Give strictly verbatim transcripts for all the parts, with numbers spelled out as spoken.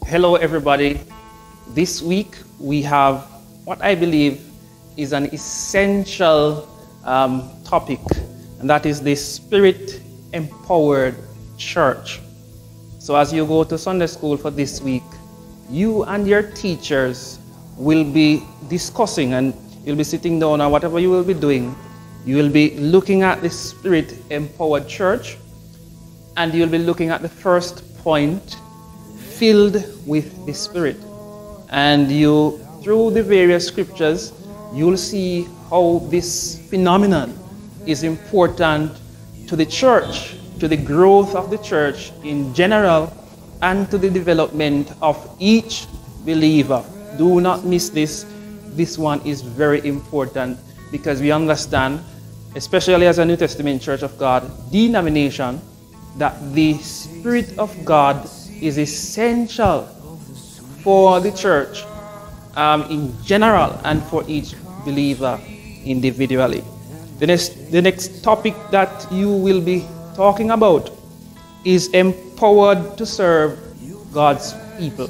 Hello everybody. This week we have what I believe is an essential um, topic, and that is the Spirit-empowered church. So as you go to Sunday school for this week, you and your teachers will be discussing, and you'll be sitting down, and whatever you will be doing, you will be looking at the Spirit-empowered church, and you'll be looking at the first point, filled with the Spirit. And you, through the various scriptures, you'll see how this phenomenon is important to the church, to the growth of the church in general, and to the development of each believer. Do not miss this. This one is very important because we understand, especially as a New Testament Church of God denomination, that the Spirit of God is essential for the church um, in general and for each believer individually. The next, the next topic that you will be talking about is empowered to serve God's people.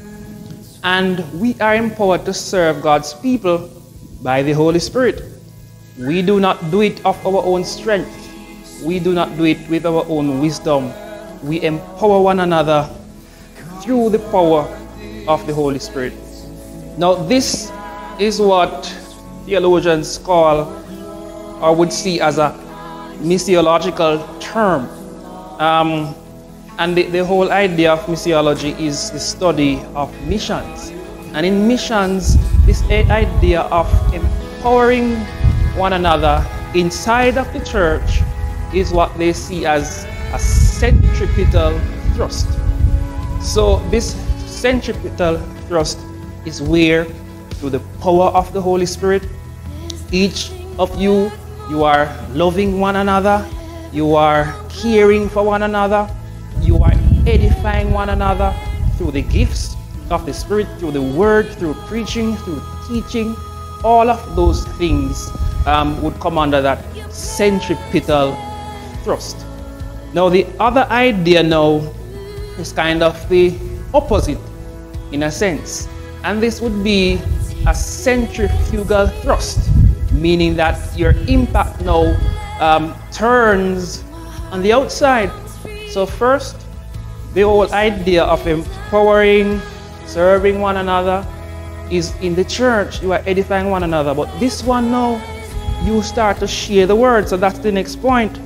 And we are empowered to serve God's people by the Holy Spirit. We do not do it of our own strength. We do not do it with our own wisdom. We empower one another through the power of the Holy Spirit. Now, this is what theologians call, or would see as a missiological term. Um, and the, the whole idea of missiology is the study of missions. And in missions, this idea of empowering one another inside of the church is what they see as a centripetal thrust. So this centripetal thrust is where, through the power of the Holy Spirit, each of you, you are loving one another, you are caring for one another, you are edifying one another through the gifts of the Spirit, through the word, through preaching, through teaching. All of those things um, would come under that centripetal thrust. Now, the other idea now is kind of the opposite in a sense, and this would be a centrifugal thrust, meaning that your impact now um, turns on the outside. So first, the whole idea of empowering, serving one another is in the church. You are edifying one another, but this one now, you start to share the word. So that's the next point.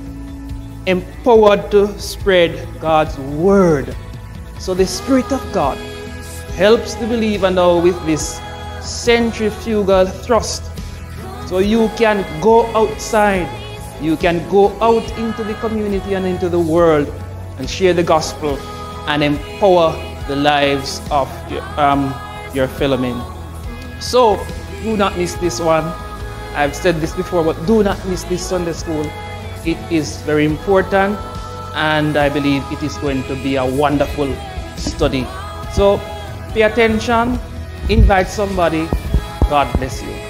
Empowered to spread God's word. So the Spirit of God helps the believer now with this centrifugal thrust. So you can go outside, you can go out into the community and into the world and share the gospel and empower the lives of your, um, your fellow men. So do not miss this one. I've said this before, but do not miss this Sunday school. It is very important, and I believe it is going to be a wonderful study. So pay attention, invite somebody. God bless you.